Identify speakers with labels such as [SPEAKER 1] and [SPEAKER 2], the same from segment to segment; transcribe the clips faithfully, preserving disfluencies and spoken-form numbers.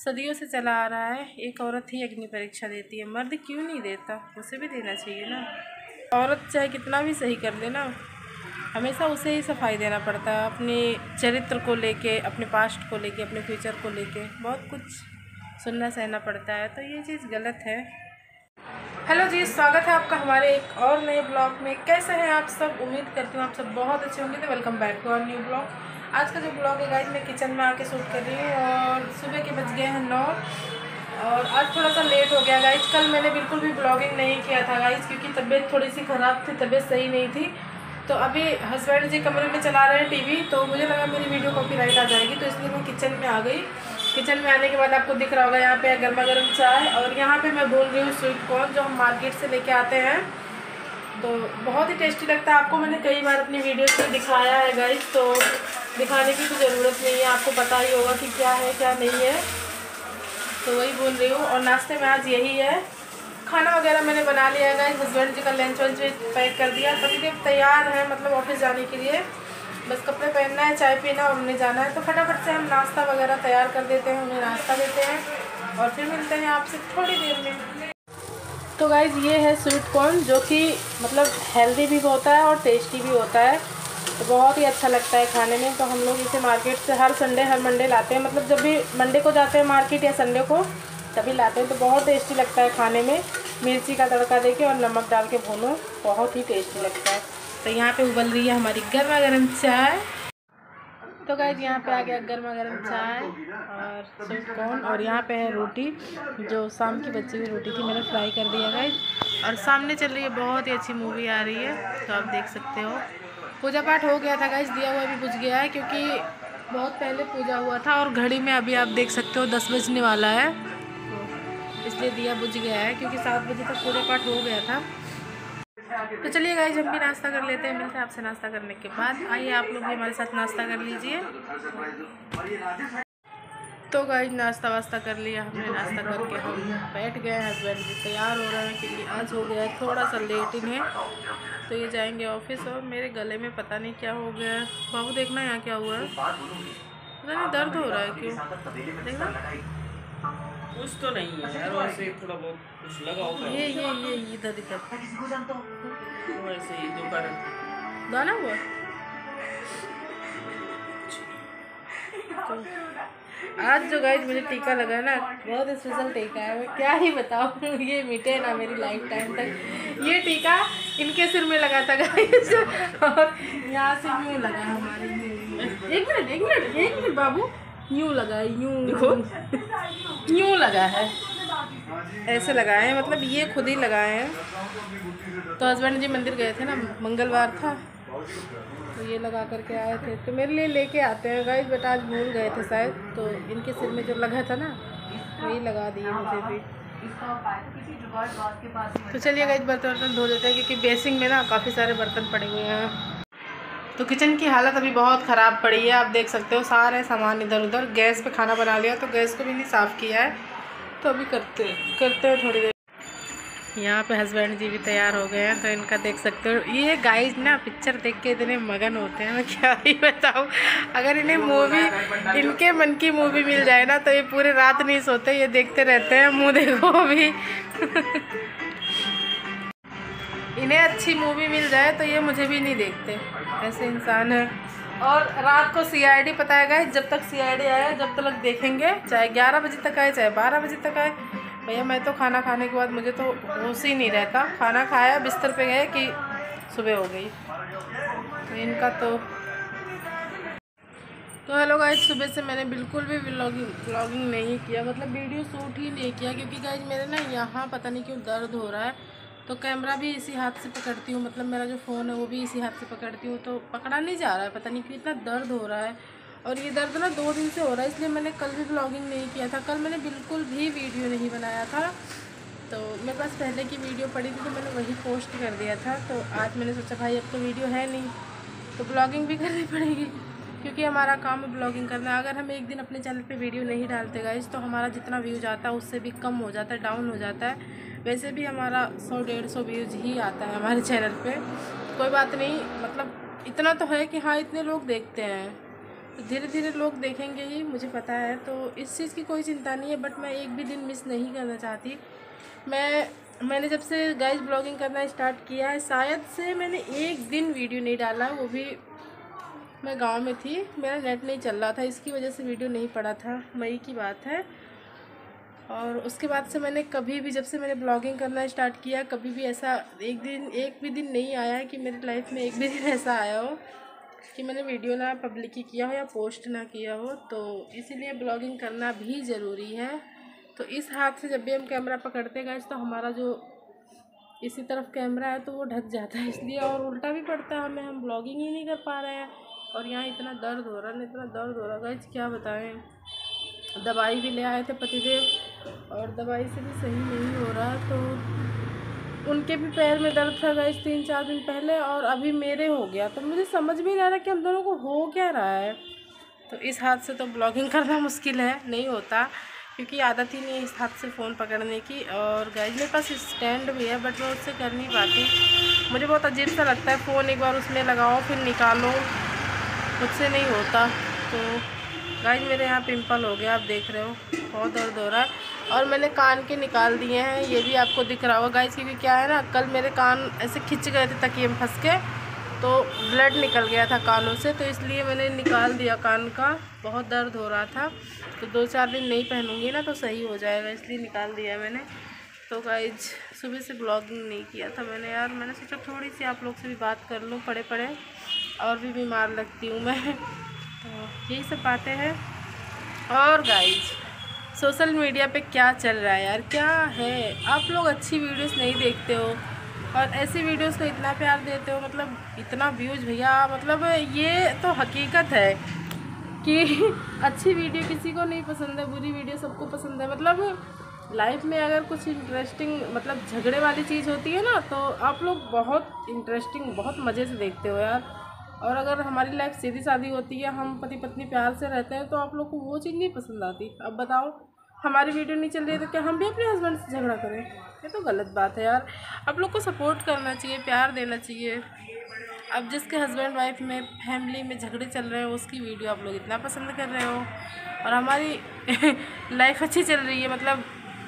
[SPEAKER 1] सदियों से चला आ रहा है, एक औरत ही अग्नि परीक्षा देती है। मर्द क्यों नहीं देता? उसे भी देना चाहिए ना। औरत चाहे कितना भी सही कर दे ना, हमेशा उसे ही सफाई देना पड़ता है। अपने चरित्र को लेके, अपने पास्ट को लेके, अपने फ्यूचर को लेके बहुत कुछ सुनना सहना पड़ता है, तो ये चीज़ गलत है। हेलो जी, स्वागत है आपका हमारे एक और नए ब्लॉग में। कैसे हैं आप सब? उम्मीद करती हूँ आप सब बहुत अच्छे होंगे। तो welcome back to our new blog. आज का जो ब्लॉग है गाइस, मैं किचन में आके शूट कर रही हूँ और सुबह के बज गए हैं नौ और आज थोड़ा सा लेट हो गया गाइस। कल मैंने बिल्कुल भी ब्लॉगिंग नहीं किया था गाइस, क्योंकि तबीयत थोड़ी सी ख़राब थी, तबीयत सही नहीं थी। तो अभी हस्बैंड जी कमरे में चला रहे हैं टीवी, तो मुझे लगा मेरी वीडियो कॉपीराइट आ जाएगी, तो इसलिए मैं किचन में आ गई। किचन में आने के बाद आपको दिख रहा होगा यहाँ पे गर्मा गर्म चाय, और यहाँ पे मैं बोल रही हूँ स्वीट कॉर्न, जो हम मार्केट से लेके आते हैं। तो बहुत ही टेस्टी लगता है। आपको मैंने कई बार अपनी वीडियोस में दिखाया है गाइस, तो दिखाने की तो ज़रूरत नहीं है, आपको पता ही होगा कि क्या है क्या नहीं है। तो वही बोल रही हूँ। और नाश्ते में आज यही है। खाना वगैरह मैंने बना लिया है गाइस, हस्बैंड जी का लंच वंच पैक कर दिया। पतिदेव तैयार है मतलब ऑफिस जाने के लिए, बस कपड़े पहनना है, चाय पीना और उन्हें जाना है। तो फटाफट से हम नाश्ता वगैरह तैयार कर देते हैं, उन्हें नाश्ता देते हैं और फिर मिलते हैं आपसे थोड़ी देर में। तो गाइज़ ये है स्वीट कॉर्न, जो कि मतलब हेल्दी भी होता है और टेस्टी भी होता है, तो बहुत ही अच्छा लगता है खाने में। तो हम लोग इसे मार्केट से हर संडे हर मंडे लाते हैं, मतलब जब भी मंडे को जाते हैं मार्केट या संडे को तभी लाते हैं। तो बहुत टेस्टी लगता है खाने में, मिर्ची का तड़का देके और नमक डाल के भूनो, बहुत ही टेस्टी लगता है। तो यहाँ पे उबल रही है हमारी गर्मा गर्म चाय। तो गाइस यहाँ पे आ गया गर्मा गर्म चाय और स्वीट कॉर्न, और यहाँ पे है रोटी, जो शाम की बची हुई रोटी थी, मैंने फ्राई कर दिया गाइस। और सामने चल रही है बहुत ही अच्छी मूवी आ रही है, तो आप देख सकते हो। पूजा पाठ हो गया था गाइस, दिया हुआ भी बुझ गया है, क्योंकि बहुत पहले पूजा हुआ था और घड़ी में अभी आप देख सकते हो दस बजने वाला है, तो इसलिए दिया बुझ गया है, क्योंकि सात बजे तक पूजा पाठ हो गया था। तो चलिए गाइस, हम भी नाश्ता कर लेते हैं, मिलते हैं आपसे नाश्ता करने के बाद। आइए आप लोग भी हमारे साथ नाश्ता कर लीजिए। तो गाइस नाश्ता वास्ता कर लिया हमने, नाश्ता करके हम बैठ गए। हस्बैंड जी तैयार हो रहे हैं, क्योंकि आज हो गया है थोड़ा सा लेट इन्हें, तो ये जाएंगे ऑफिस। और मेरे गले में पता नहीं क्या हो गया है, बाबू देखना यहाँ क्या हुआ है, पता नहीं दर्द हो रहा है क्यों, देखना।
[SPEAKER 2] कुछ तो नहीं है यार, वैसे थोड़ा बहुत कुछ लगा होगा।
[SPEAKER 1] ये ये ये इधर इधर
[SPEAKER 2] वैसे ही दोपहर
[SPEAKER 1] दाना हुआ। तो आज जो गाइस मुझे टीका लगा ना, बहुत स्पेशल टीका है, मैं क्या ही बताऊँ। ये मिटे ना मेरी लाइफ टाइम तक। ये टीका इनके सिर में लगा था गाइस, और यहाँ से यूँ लगा हमारे। एक मिनट एक मिनट एक मिनट बाबू, यूँ लगा है, यूँ यूँ लगा है, ऐसे लगाए हैं, मतलब ये खुद ही लगाए हैं। तो हस्बैंड जी मंदिर गए थे ना, मंगलवार था, तो ये लगा करके आए थे, तो मेरे लिए लेके आते हैं गाइस, बट आज भूल गए थे शायद, तो इनके सिर में जो लगा था ना वही लगा दिए मुझे भी। तो चलिए गाइस बर्तन वर्तन धो लेते हैं, क्योंकि बेसिंग में ना काफ़ी सारे बर्तन पड़े हुए हैं। तो किचन की हालत अभी बहुत ख़राब पड़ी है, आप देख सकते हो सारे सामान इधर उधर। गैस पे खाना बना लिया, तो गैस को भी नहीं साफ़ किया है, तो अभी करते करते हैं थोड़ी देर। यहाँ पे हस्बैंड जी भी तैयार हो गए हैं, तो इनका देख सकते हो। ये गाइस ना पिक्चर देख के इतने मगन होते हैं, मैं क्या ही बताऊँ। अगर इन्हें मूवी, इनके मन की मूवी मिल जाए ना, तो ये पूरे रात नहीं सोते, ये देखते रहते हैं। मुँह देखो अभी। इन्हें अच्छी मूवी मिल जाए तो ये मुझे भी नहीं देखते, ऐसे इंसान है। और रात को सी आई डी, पता है गाइस, जब तक सी आई डी आया जब तक देखेंगे, चाहे ग्यारह बजे तक आए चाहे बारह बजे तक आए। भैया मैं तो खाना खाने के बाद मुझे तो होश ही नहीं रहता, खाना खाया बिस्तर पे गए कि सुबह हो गई। तो इनका तो तो हेलो गाइस, सुबह से मैंने बिल्कुल भी व्लॉगिंग व्लॉगिंग नहीं किया, मतलब वीडियो शूट ही नहीं किया, क्योंकि गाइस मेरे ना यहाँ पता नहीं क्यों दर्द हो रहा है। तो कैमरा भी इसी हाथ से पकड़ती हूँ, मतलब मेरा जो फ़ोन है वो भी इसी हाथ से पकड़ती हूँ, तो पकड़ा नहीं जा रहा है, पता नहीं क्यों इतना दर्द हो रहा है। और ये दर्द ना दो दिन से हो रहा है, इसलिए मैंने कल भी व्लॉगिंग नहीं किया था। कल मैंने बिल्कुल भी वीडियो नहीं बनाया था, तो मेरे पास पहले की वीडियो पड़ी थी, तो मैंने वही पोस्ट कर दिया था। तो आज मैंने सोचा भाई अब तो वीडियो है नहीं, तो ब्लॉगिंग भी करनी पड़ेगी, क्योंकि हमारा काम है ब्लॉगिंग करना। अगर हम एक दिन अपने चैनल पे वीडियो नहीं डालते गाइस, तो हमारा जितना व्यूज आता है उससे भी कम हो जाता है, डाउन हो जाता है। वैसे भी हमारा सौ डेढ़ सौ व्यूज ही आता है हमारे चैनल पे, कोई बात नहीं, मतलब इतना तो है कि हाँ इतने लोग देखते हैं, तो धीरे धीरे लोग देखेंगे ही, मुझे पता है। तो इस चीज़ की कोई चिंता नहीं है, बट मैं एक भी दिन मिस नहीं करना चाहती। मैं मैंने जब से गाइस ब्लॉगिंग करना स्टार्ट किया है, शायद से मैंने एक दिन वीडियो नहीं डाला, वो भी मैं गांव में थी, मेरा नेट नहीं चल रहा था, इसकी वजह से वीडियो नहीं पड़ा था, मई की बात है। और उसके बाद से मैंने कभी भी, जब से मैंने ब्लॉगिंग करना स्टार्ट किया, कभी भी ऐसा एक दिन एक भी दिन नहीं आया है कि मेरी लाइफ में एक भी दिन ऐसा आया हो कि मैंने वीडियो ना पब्लिक किया हो या पोस्ट ना किया हो। तो इसीलिए ब्लॉगिंग करना भी ज़रूरी है। तो इस हाथ से जब भी हम कैमरा पकड़ते गए तो हमारा जो इसी तरफ कैमरा है तो वो ढक जाता है, इसलिए और उल्टा भी पड़ता है हमें, हम ब्लॉगिंग ही नहीं कर पा रहे हैं। और यहाँ इतना दर्द हो रहा है, इतना दर्द हो रहा है गाइस, क्या बताएं। दवाई भी ले आए थे पतिदेव और दवाई से भी सही नहीं हो रहा, तो उनके भी पैर में दर्द था गाइस तीन चार दिन पहले, और अभी मेरे हो गया। तो मुझे समझ भी नहीं आ रहा कि हम दोनों को हो क्या रहा है। तो इस हाथ से तो ब्लॉगिंग करना मुश्किल है, नहीं होता, क्योंकि आदत ही नहीं है इस हाथ से फ़ोन पकड़ने की। और गाइस मेरे पास स्टैंड भी है, बट मैं उससे कर नहीं पाती, मुझे बहुत अजीब सा लगता है। फ़ोन एक बार उसमें लगाओ फिर निकालो, मुझसे नहीं होता। तो गाइस मेरे यहाँ पिंपल हो गया, आप देख रहे हो, बहुत दर्द हो रहा है। और मैंने कान के निकाल दिए हैं, ये भी आपको दिख रहा होगा गाइस, क्योंकि क्या है ना, कल मेरे कान ऐसे खिंच गए थे तकिए में फंस के, तो ब्लड निकल गया था कानों से, तो इसलिए मैंने निकाल दिया कान का। बहुत दर्द हो रहा था, तो दो चार दिन नहीं पहनूंगी ना तो सही हो जाएगा, इसलिए निकाल दिया मैंने। तो गाइस सुबह से ब्लॉगिंग नहीं किया था मैंने यार, मैंने सोचा थोड़ी सी आप लोग से भी बात कर लूँ, पड़े पड़े और भी बीमार लगती हूँ मैं। तो यही सब बातें हैं। और गाइस सोशल मीडिया पे क्या चल रहा है यार, क्या है, आप लोग अच्छी वीडियोस नहीं देखते हो और ऐसी वीडियोस को इतना प्यार देते हो, मतलब इतना व्यूज भैया, मतलब ये तो हकीकत है कि अच्छी वीडियो किसी को नहीं पसंद है, बुरी वीडियो सबको पसंद है। मतलब लाइफ में अगर कुछ इंटरेस्टिंग, मतलब झगड़े वाली चीज़ होती है ना, तो आप लोग बहुत इंटरेस्टिंग, बहुत मज़े से देखते हो यार। और अगर हमारी लाइफ सीधी सादी होती है, हम पति पत्नी प्यार से रहते हैं, तो आप लोग को वो चीज़ नहीं पसंद आती। अब बताओ, हमारी वीडियो नहीं चल रही है तो क्या हम भी अपने हस्बैंड से झगड़ा करें? ये तो गलत बात है यार। आप लोग को सपोर्ट करना चाहिए, प्यार देना चाहिए। अब जिसके हस्बैंड वाइफ में, फैमिली में झगड़े चल रहे हो, उसकी वीडियो आप लोग इतना पसंद कर रहे हो, और हमारी लाइफ अच्छी चल रही है, मतलब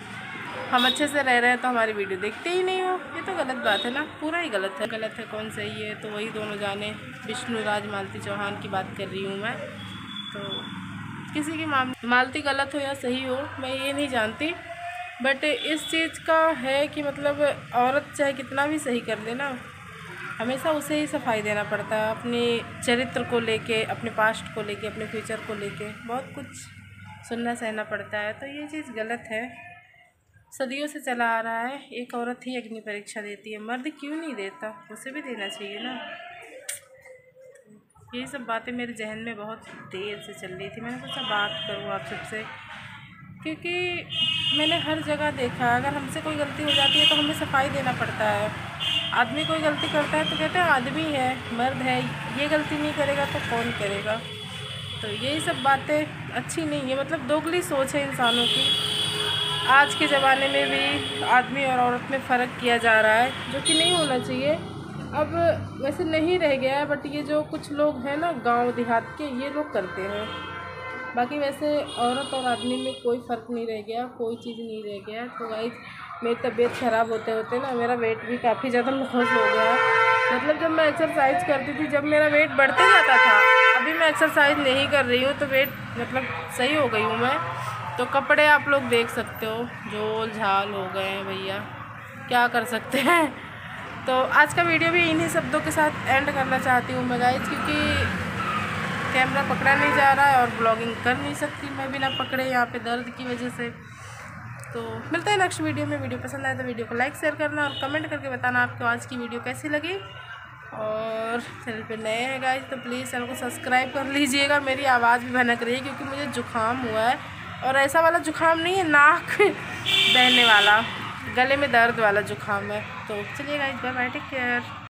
[SPEAKER 1] हम अच्छे से रह रहे हैं, तो हमारी वीडियो देखते ही नहीं हो। ये तो गलत बात है ना, पूरा ही गलत है। गलत है, कौन सही है तो वही दोनों जाने। विष्णु राज मालती चौहान की बात कर रही हूँ मैं। तो किसी की मालती गलत हो या सही हो मैं ये नहीं जानती, बट इस चीज़ का है कि मतलब औरत चाहे कितना भी सही कर ले ना, हमेशा उसे ही सफाई देना पड़ता है, अपने चरित्र को लेके, अपने पास्ट को लेके, अपने फ्यूचर को लेके बहुत कुछ सुनना सहना पड़ता है। तो ये चीज़ गलत है, सदियों से चला आ रहा है। एक औरत ही अग्नि परीक्षा देती है, मर्द क्यों नहीं देता, उसे भी देना चाहिए ना। यही सब बातें मेरे जहन में बहुत देर से चल रही थी, मैंने सोचा बात करूँ आप सबसे, क्योंकि मैंने हर जगह देखा, अगर हमसे कोई गलती हो जाती है तो हमें सफाई देना पड़ता है। आदमी कोई गलती करता है तो कहते हैं आदमी है, मर्द है, ये गलती नहीं करेगा तो कौन करेगा। तो यही सब बातें अच्छी नहीं है, मतलब दोगली सोच है इंसानों की। आज के ज़माने में भी आदमी और औरत में फ़र्क किया जा रहा है, जो कि नहीं होना चाहिए। अब वैसे नहीं रह गया है, बट ये जो कुछ लोग हैं ना गांव देहात के, ये लोग करते हैं। बाकी वैसे औरत और आदमी में कोई फ़र्क नहीं रह गया, कोई चीज़ नहीं रह गया। तो गाइस मेरी तबीयत ख़राब होते होते ना मेरा वेट भी काफ़ी ज़्यादा लॉस हो गया। मतलब जब मैं एक्सरसाइज करती थी, जब मेरा वेट बढ़ते जाता था, अभी मैं एक्सरसाइज नहीं कर रही हूँ तो वेट मतलब सही हो गई हूँ मैं। तो कपड़े आप लोग देख सकते हो, झोल झाल हो गए हैं भैया, क्या कर सकते हैं। तो आज का वीडियो भी इन्हीं शब्दों के साथ एंड करना चाहती हूँ मैं गाइस, क्योंकि कैमरा पकड़ा नहीं जा रहा है और ब्लॉगिंग कर नहीं सकती मैं बिना पकड़े, यहाँ पे दर्द की वजह से। तो मिलते हैं नेक्स्ट वीडियो में। वीडियो पसंद आए तो वीडियो को लाइक शेयर करना और कमेंट करके बताना आपको आज की वीडियो कैसी लगी। और चैनल पे नए हैं गाइस तो प्लीज़ चैनल को सब्सक्राइब कर लीजिएगा। मेरी आवाज़ भी भनक रही है क्योंकि मुझे जुकाम हुआ है, और ऐसा वाला जुकाम नहीं है नाक बहने वाला, गले में दर्द वाला जुकाम है। तो चलिए guys, bye bye, take care.